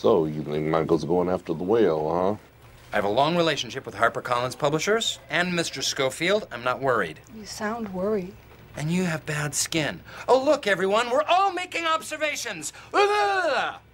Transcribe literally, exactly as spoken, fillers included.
So, you think Michael's going after the whale, huh? I have a long relationship with HarperCollins Publishers and Mister Schofield. I'm not worried. You sound worried. And you have bad skin. Oh, look, everyone, we're all making observations. Ugh!